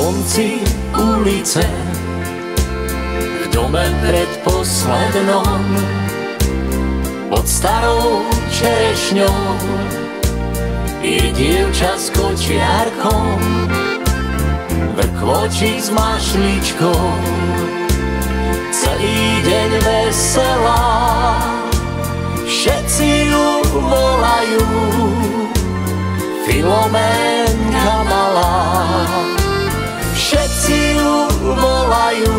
konci ulice, v dome predposlednom, pod starou čerešňou je dievča s kočiarkom, vrkvočí s mašličkou, celý deň veselá, všetci ju volajú Filoménka malá. Všetci ju volajú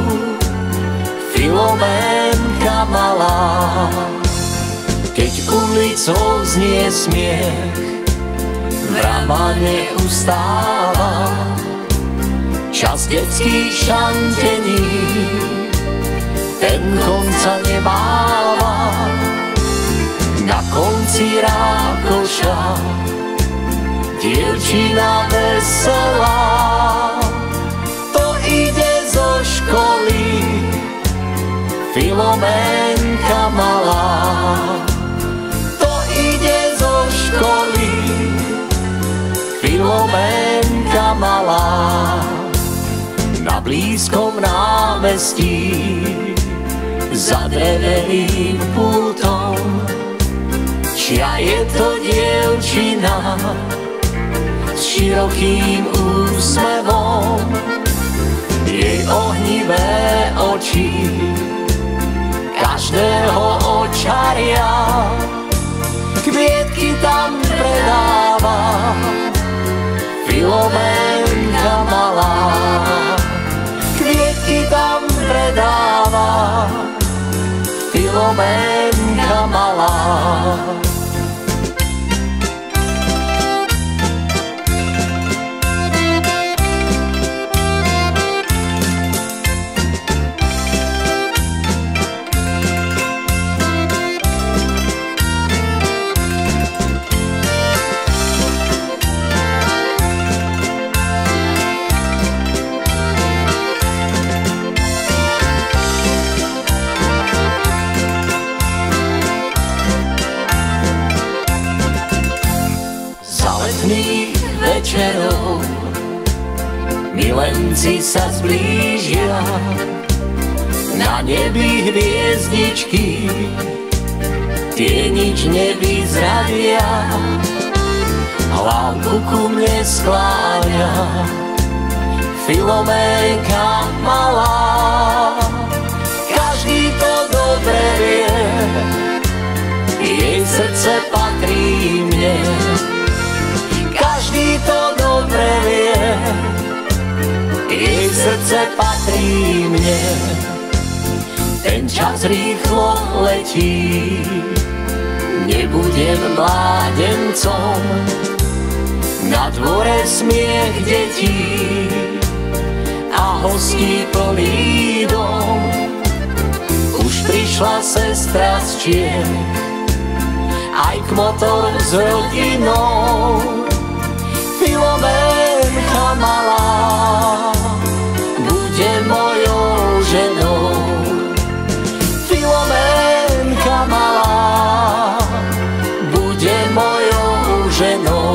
Filoménka malá. Keď ulicou znie smiech, vrama neustáva, čas detských šantení, ten konca nemáva. Na konci rákoša dievčina veselá, to ide zo školy Filoménka malá. To ide zo školy Filoménka malá. Na blízkom námestí za dreveným pultom, čia je to dievčina s širokým úsmevom, jej ohnivé oči každého očaria, kvietky tam predáva Filoménka malá. Kvietky tam predáva Filoménka malá. Večerov milenci sa zblížia, na nebi hviezdičky tie nič nevyzradia. Hlavku ku mne skláňa Filoménka malá. Každý to dobre vie, jej srdce patrí mne. Každý to dobre vie, jej srdce patrí mne. Ten čas rýchlo letí, nebudem mládencom, na dvore smiech detí a hostí plný dom. Už prišla sestra z Čiech, aj kmotor s rodinou. Filoménka malá bude mojou ženou. Filoménka malá bude mojou ženou.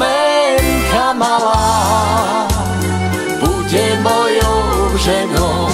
Malá bude mojou ženou.